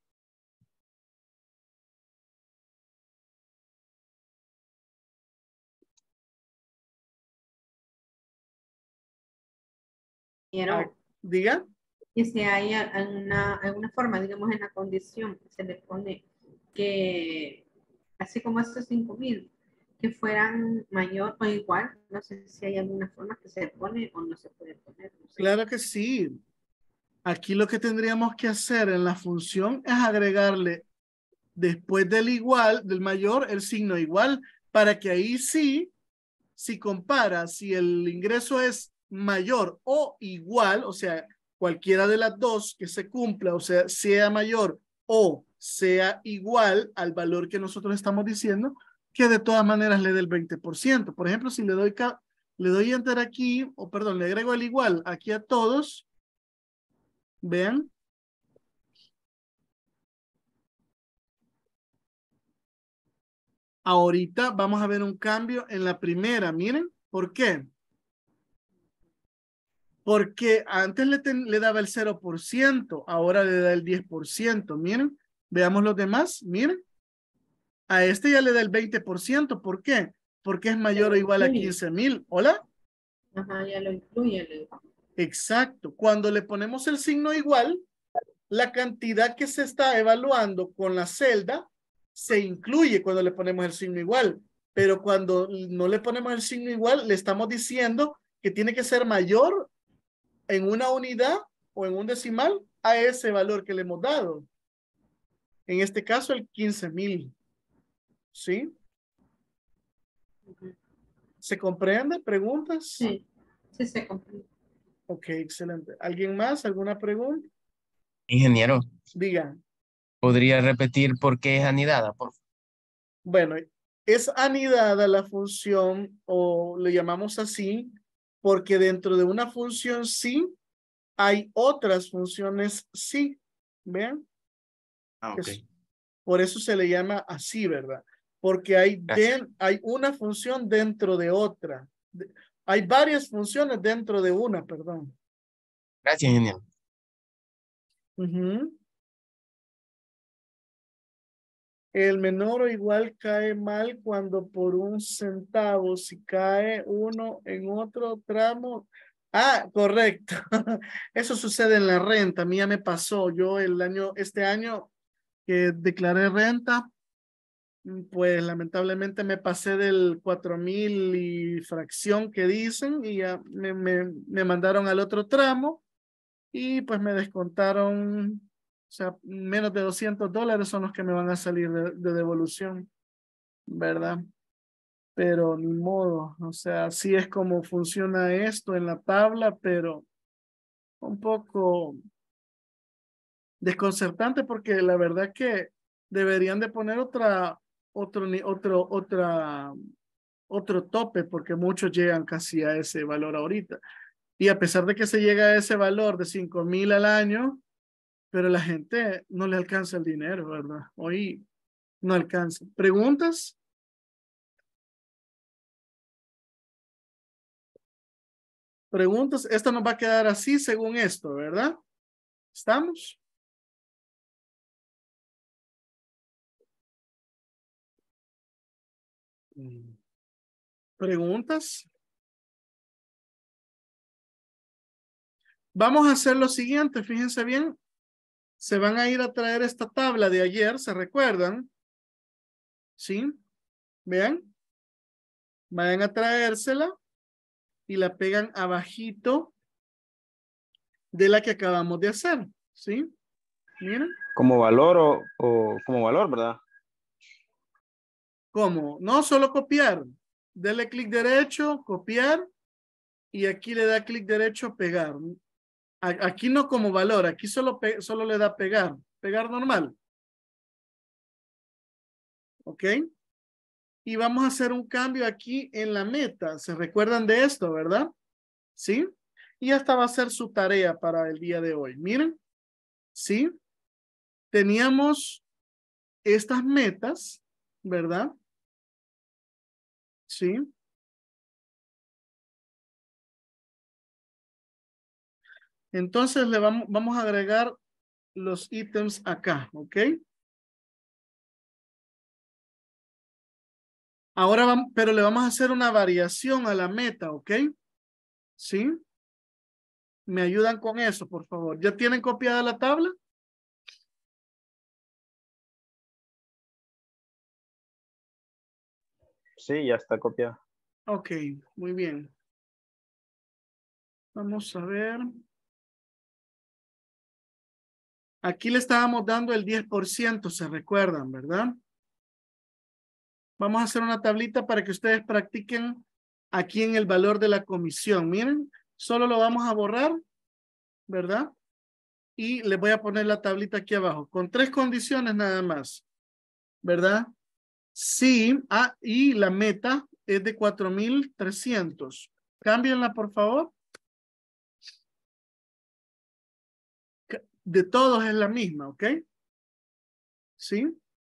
Quiero Ah, diga. que si hay alguna, alguna forma, digamos, en la condición, se le pone que, así como estos cinco mil, que fueran mayor o igual, no sé si hay alguna forma que se pone o no se puede poner. No sé. Claro que sí. Aquí lo que tendríamos que hacer en la función es agregarle después del igual, del mayor, el signo igual, para que ahí sí, si compara, si el ingreso es mayor o igual, o sea, cualquiera de las dos que se cumpla, o sea, sea mayor o sea igual al valor que nosotros estamos diciendo, que de todas maneras le dé el veinte por ciento. Por ejemplo, si le doy, le doy enter aquí, o perdón, le agrego el igual aquí a todos, vean. Ahorita vamos a ver un cambio en la primera, miren, ¿por qué? Porque antes le, ten, le daba el cero por ciento, ahora le da el diez por ciento, miren, veamos los demás, miren. A este ya le da el veinte por ciento, ¿por qué? Porque es mayor o igual a quince mil, ¿hola? Ajá, ya lo incluye. Exacto, cuando le ponemos el signo igual, la cantidad que se está evaluando con la celda se incluye cuando le ponemos el signo igual, pero cuando no le ponemos el signo igual, le estamos diciendo que tiene que ser mayor en una unidad o en un decimal a ese valor que le hemos dado. En este caso, el quince mil. ¿Sí? ¿Se comprende? ¿Preguntas? Sí, sí se comprende. Ok, excelente. ¿Alguien más? ¿Alguna pregunta? Ingeniero, Diga. ¿podría repetir por qué es anidada? Por... Bueno, es anidada la función, o le llamamos así, porque dentro de una función sí hay otras funciones sí. ¿Vean? Ah, ok. Es, por eso se le llama así, ¿verdad? Porque hay, de, hay una función dentro de otra. De, hay varias funciones dentro de una, perdón. Gracias, ingeniero. Uh-huh. El menor o igual cae mal cuando por un centavo, si cae uno en otro tramo. Ah, correcto. Eso sucede en la renta. A mí ya me pasó. Yo el año, este año que declaré renta, pues lamentablemente me pasé del cuatro mil y fracción que dicen y ya me, me, me mandaron al otro tramo y pues me descontaron, o sea, menos de doscientos dólares son los que me van a salir de, de devolución, ¿verdad? Pero ni modo, o sea, así es como funciona esto en la tabla, pero un poco desconcertante porque la verdad que deberían de poner otra, otro, otro, otra, otro tope porque muchos llegan casi a ese valor ahorita. Y a pesar de que se llega a ese valor de cinco mil al año, pero la gente no le alcanza el dinero, ¿verdad? Hoy no alcanza. ¿Preguntas? Preguntas. Esta nos va a quedar así según esto, ¿verdad? ¿Estamos? ¿Preguntas? Vamos a hacer lo siguiente, fíjense bien. Se van a ir a traer esta tabla de ayer, ¿se recuerdan? ¿Sí? Vean. Vayan a traérsela y la pegan abajito de la que acabamos de hacer, ¿sí? Miren. Como valor o, o como valor, ¿verdad? ¿Cómo? No, solo copiar. Dele clic derecho, copiar, y aquí le da clic derecho, pegar. Aquí no como valor, aquí solo, solo le da pegar, pegar normal. ¿Ok? Y vamos a hacer un cambio aquí en la meta. ¿Se recuerdan de esto, verdad? ¿Sí? Y esta va a ser su tarea para el día de hoy. Miren, ¿sí? Teníamos estas metas, ¿verdad? ¿Sí? Entonces le vamos, vamos a agregar los ítems acá, ¿ok? Ahora vamos, pero le vamos a hacer una variación a la meta, ¿ok? ¿Sí? ¿Me ayudan con eso, por favor? ¿Ya tienen copiada la tabla? Sí, ya está copiado. Ok, muy bien. Vamos a ver. Aquí le estábamos dando el diez por ciento, se recuerdan, ¿verdad? Vamos a hacer una tablita para que ustedes practiquen aquí en el valor de la comisión. Miren, solo lo vamos a borrar, ¿verdad? Y les voy a poner la tablita aquí abajo, con tres condiciones nada más, ¿verdad? Sí, ah, y la meta es de cuatro mil trescientos. Cámbienla, por favor. De todos es la misma, ¿ok? ¿Sí?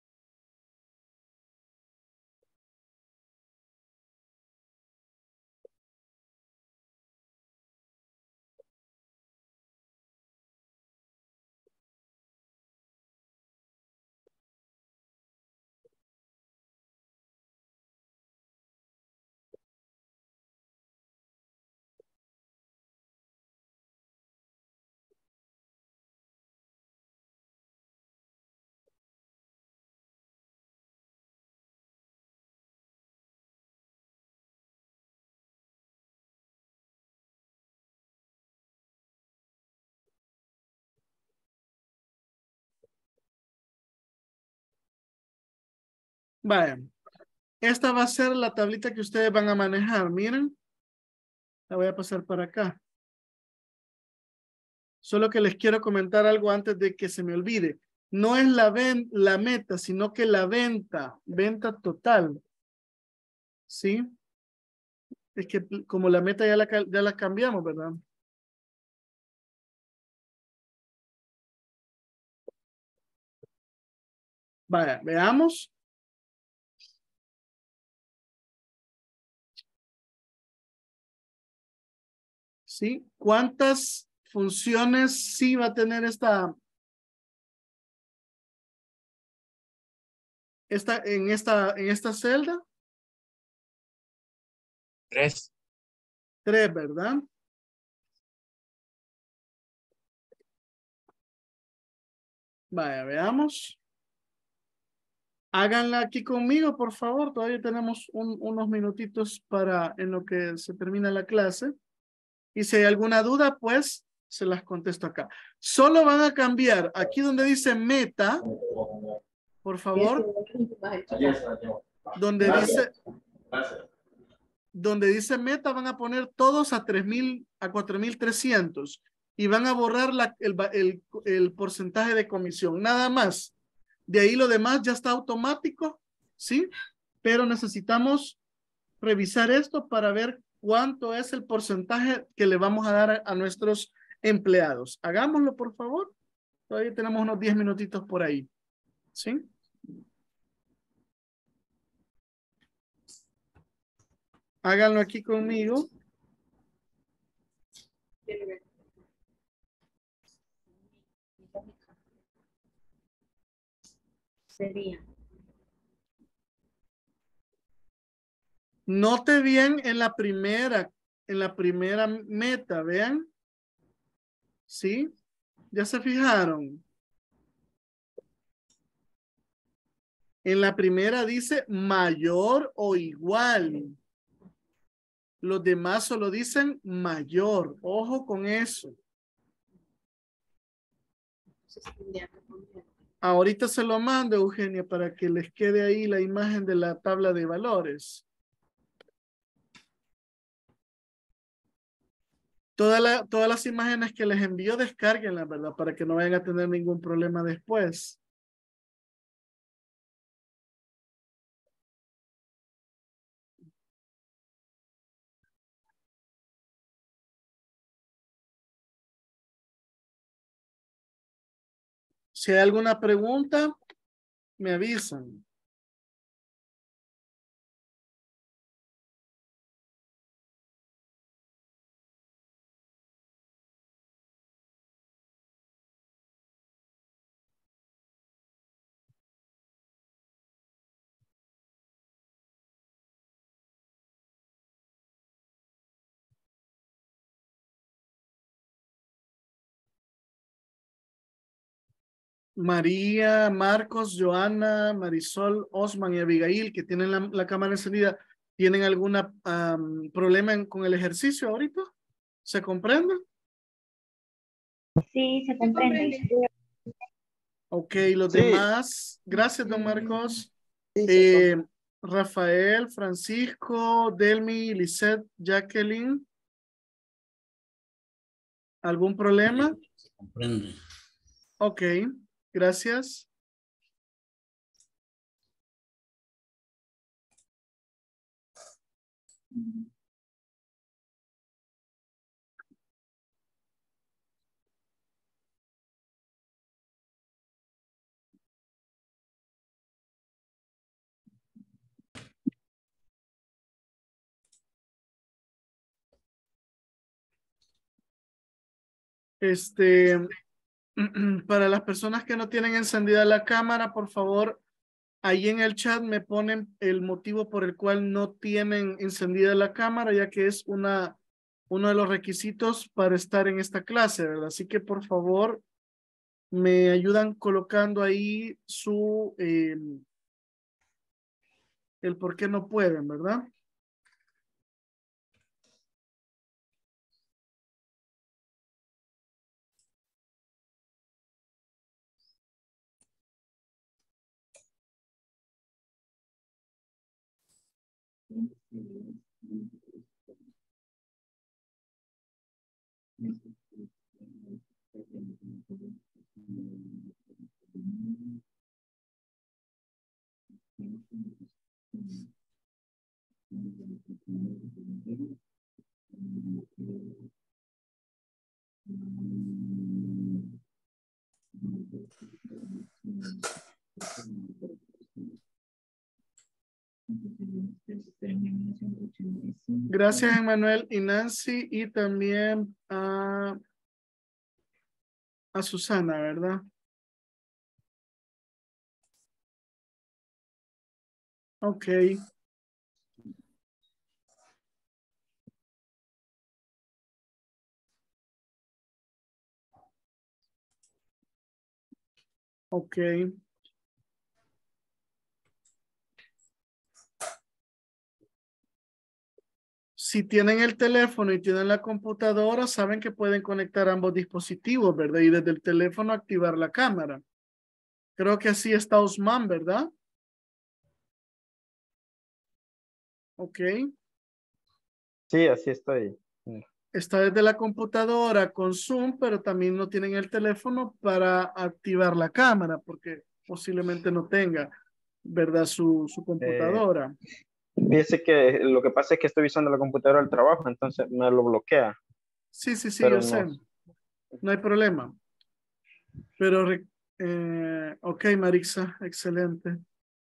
Vaya. Esta va a ser la tablita que ustedes van a manejar. Miren. La voy a pasar para acá. Solo que les quiero comentar algo antes de que se me olvide. No es la, ven la meta, sino que la venta. Venta total. ¿Sí? Es que como la meta ya la, ya la cambiamos, ¿verdad? Vaya, veamos. ¿Sí? ¿Cuántas funciones sí va a tener esta, esta en esta en esta celda? Tres. Tres, ¿verdad? Vaya, veamos. Háganla aquí conmigo, por favor. Todavía tenemos un- unos minutitos para en lo que se termina la clase. Y si hay alguna duda, pues se las contesto acá. Solo van a cambiar aquí donde dice meta, por favor, donde dice, donde dice meta van a poner todos a tres mil, a cuatro mil trescientos y van a borrar la, el, el, el porcentaje de comisión, nada más. De ahí lo demás ya está automático, ¿sí? Pero necesitamos revisar esto para ver cuánto es el porcentaje que le vamos a dar a, a nuestros empleados. Hagámoslo, por favor. Todavía tenemos unos diez minutitos por ahí. ¿Sí? Háganlo aquí conmigo. Sería. Note bien en la primera, en la primera meta, vean. ¿Sí? ¿Ya se fijaron? En la primera dice mayor o igual. Los demás solo dicen mayor. Ojo con eso. Ahorita se lo mando, Eugenia, para que les quede ahí la imagen de la tabla de valores. Toda la, todas las imágenes que les envío, descárguenlas, ¿verdad? Para que no vayan a tener ningún problema después. Si hay alguna pregunta, me avisan. María, Marcos, Joana, Marisol, Osman y Abigail, que tienen la, la cámara encendida, ¿tienen algún problema en- con el ejercicio ahorita? ¿Se comprende? Sí, se comprende. Ok, los Sí, demás. Gracias, don Marcos. Sí, se Eh, Rafael, Francisco, Delmi, Lisette, Jacqueline. ¿Algún problema? Se comprende. Ok, gracias. Este, para las personas que no tienen encendida la cámara, por favor, ahí en el chat me ponen el motivo por el cual no tienen encendida la cámara, ya que es una, uno de los requisitos para estar en esta clase, ¿verdad? Así que por favor, me ayudan colocando ahí su, eh, el por qué no pueden, ¿verdad? Gracias, Emanuel y Nancy, y también a, a Susana, ¿verdad? Ok. Ok. Si tienen el teléfono y tienen la computadora, saben que pueden conectar ambos dispositivos, ¿verdad? Y desde el teléfono activar la cámara. Creo que así está Osman, ¿verdad? Ok. sí, así estoy. Está desde la computadora con Zoom, pero también no tienen el teléfono para activar la cámara, porque posiblemente no tenga, ¿verdad? Su, su Eh, computadora. Dice que lo que pasa es que estoy usando la computadora del trabajo, entonces me lo bloquea, Sí, sí, sí, pero yo no. sé. No hay problema. Pero, re- eh, ok, Marixa, excelente.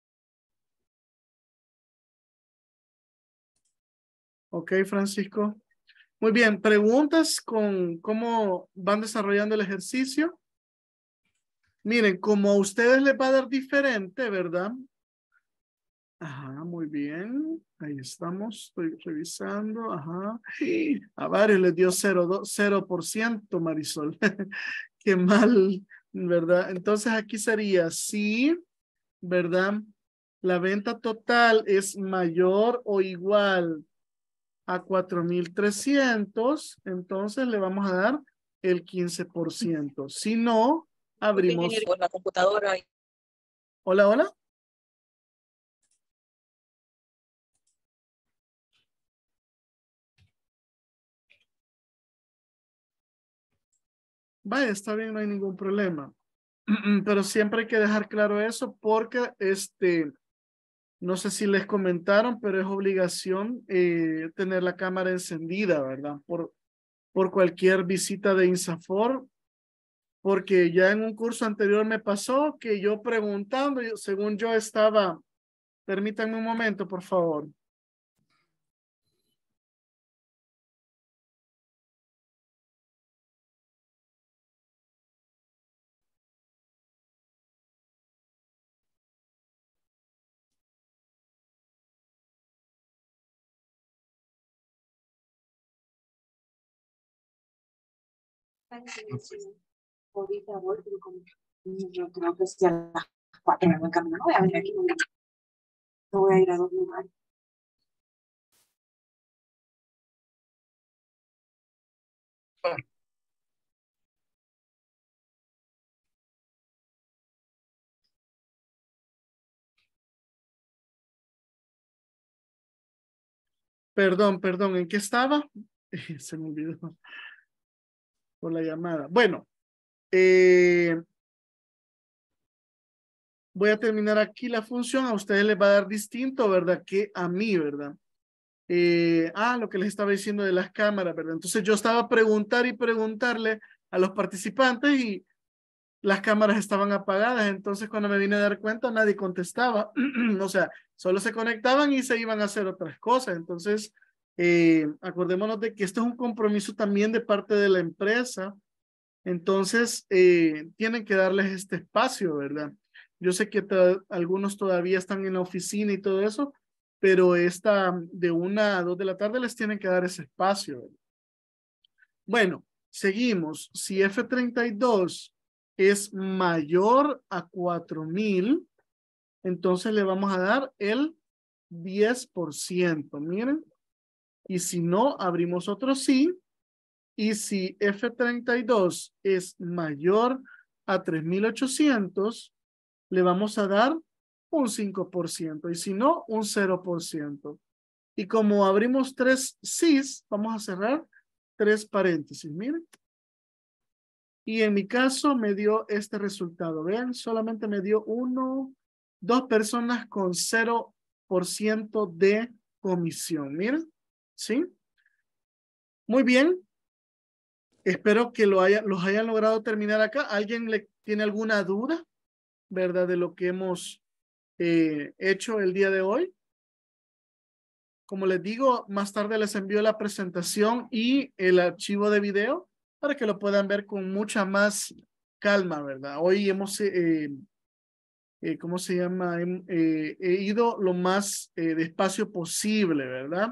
Ok, Francisco. Muy bien, preguntas con cómo van desarrollando el ejercicio. Miren, como a ustedes les va a dar diferente, ¿verdad? Ajá, muy bien. Ahí estamos, estoy revisando. Ajá. A varios les dio cero, do- cero por ciento, Marisol. Qué mal, ¿verdad? Entonces aquí sería sí, ¿verdad? La venta total es mayor o igual a cuatro mil trescientos, entonces le vamos a dar el quince por ciento. Si no, abrimos. la computadora. Hola, hola. Vaya, está bien, no hay ningún problema. Pero siempre hay que dejar claro eso porque este, no sé si les comentaron, pero es obligación eh, tener la cámara encendida, ¿verdad? Por, por cualquier visita de INSAFOR, porque ya en un curso anterior me pasó que yo preguntando, yo- según yo estaba, permítanme un momento, por favor. Yo creo que sí a las cuatro me voy caminando. Voy a venir aquí. No voy a ir a dos lugares. Perdón, perdón, ¿en qué estaba? Se me olvidó por la llamada. Bueno, eh, voy a terminar aquí la función. A ustedes les va a dar distinto, ¿verdad? Que a mí, ¿verdad? Eh, ah, lo que les estaba diciendo de las cámaras, ¿verdad? Entonces yo estaba a preguntar y preguntarle a los participantes y las cámaras estaban apagadas. Entonces cuando me vine a dar cuenta, nadie contestaba. O sea, solo se conectaban y se iban a hacer otras cosas. Entonces, eh, acordémonos de que esto es un compromiso también de parte de la empresa. Entonces, eh, tienen que darles este espacio, ¿verdad? Yo sé que to- algunos todavía están en la oficina y todo eso, pero esta de una a dos de la tarde les tienen que dar ese espacio, ¿verdad? Bueno, seguimos. Si F treinta y dos es mayor a cuatro mil, entonces le vamos a dar el diez por ciento, miren. Y si no, abrimos otro sí. Y si F treinta y dos es mayor a tres mil ochocientos, le vamos a dar un cinco por ciento. Y si no, un cero por ciento. Y como abrimos tres sís, vamos a cerrar tres paréntesis, miren. Y en mi caso me dio este resultado. Vean, solamente me dio uno, dos personas con cero por ciento de comisión. Miren, ¿sí? Muy bien. Espero que lo haya, los hayan logrado terminar acá. ¿Alguien le tiene alguna duda, verdad, de lo que hemos eh, hecho el día de hoy? Como les digo, más tarde les envío la presentación y el archivo de video para que lo puedan ver con mucha más calma, ¿verdad? Hoy hemos, eh, eh, ¿cómo se llama? Hem- eh, he ido lo más eh, despacio posible, ¿verdad?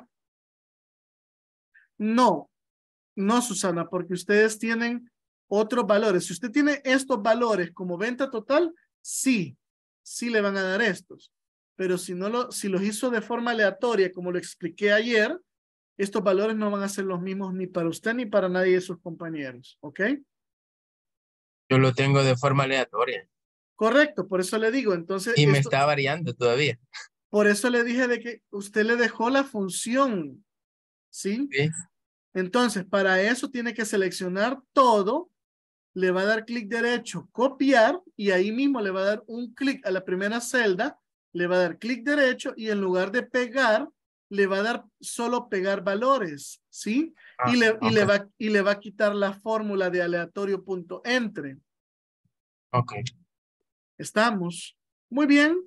No, no, Susana, porque ustedes tienen otros valores. Si usted tiene estos valores como venta total, sí, sí le van a dar estos. Pero si no lo, si los hizo de forma aleatoria, como lo expliqué ayer, estos valores no van a ser los mismos ni para usted ni para nadie de sus compañeros, ¿ok? Yo lo tengo de forma aleatoria Correcto, por eso le digo, entonces, y me esto, está variando todavía. por eso le dije de que usted le dejó la función, ¿sí? ¿Sí? Entonces, para eso tiene que seleccionar todo, le va a dar clic derecho, copiar, y ahí mismo le va a dar un clic a la primera celda, le va a dar clic derecho y en lugar de pegar, le va a dar solo pegar valores, ¿sí? Ah, Y, le, y, le ok. va, y le va a quitar la fórmula de aleatorio punto entre. Ok. ¿Estamos? Muy bien.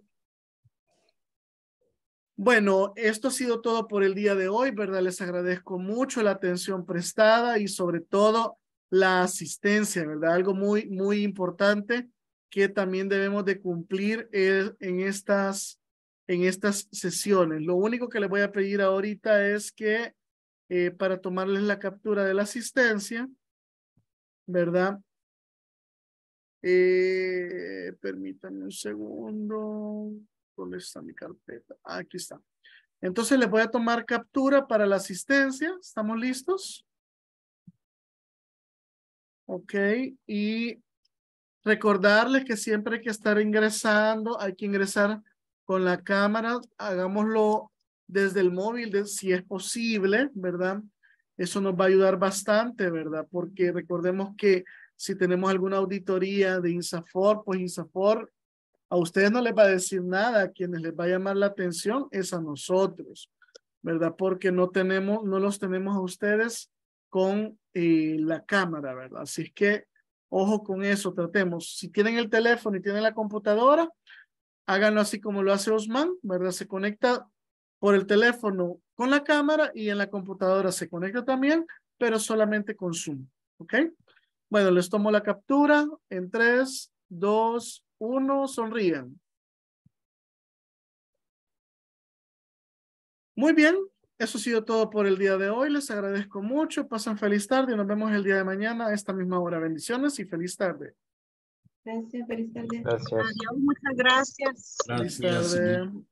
Bueno, esto ha sido todo por el día de hoy, ¿verdad? Les agradezco mucho la atención prestada y sobre todo la asistencia, ¿verdad? Algo muy, muy importante que también debemos de cumplir es- en estas, en estas sesiones. Lo único que les voy a pedir ahorita es que eh, para tomarles la captura de la asistencia, ¿verdad? Eh, permítanme un segundo. ¿Dónde está mi carpeta? Ah, aquí está. Entonces les voy a tomar captura para la asistencia. ¿Estamos listos? Ok. Y recordarles que siempre hay que estar ingresando, hay que ingresar con la cámara. Hagámoslo desde el móvil, de- si es posible, ¿verdad? Eso nos va a ayudar bastante, ¿verdad? Porque recordemos que si tenemos alguna auditoría de INSAFOR, pues INSAFOR a ustedes no les va a decir nada, a quienes les va a llamar la atención es a nosotros, ¿verdad? Porque no tenemos, no los tenemos a ustedes con eh, la cámara, ¿verdad? Así es que, ojo con eso, tratemos. Si tienen el teléfono y tienen la computadora, háganlo así como lo hace Osman, ¿verdad? Se conecta por el teléfono con la cámara y en la computadora se conecta también, pero solamente con Zoom, ¿ok? Bueno, les tomo la captura en tres, dos, uno, sonríen. Muy bien, eso ha sido todo por el día de hoy. Les agradezco mucho. Pasen feliz tarde y nos vemos el día de mañana a esta misma hora. Bendiciones y feliz tarde. Gracias, feliz tarde. Gracias. Adiós, muchas gracias. Feliz Gracias. tarde.